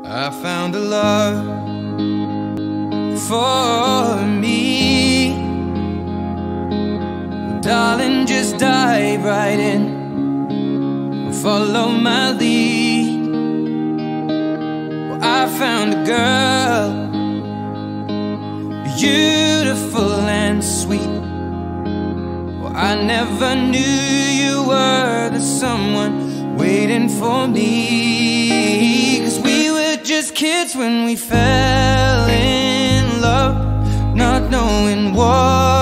I found a love for me. Well, darling, just dive right in and follow my lead. Well, I found a girl, beautiful and sweet. Well, I never knew you were the someone waiting for me. 'Cause we were just kids when we fell in love, not knowing what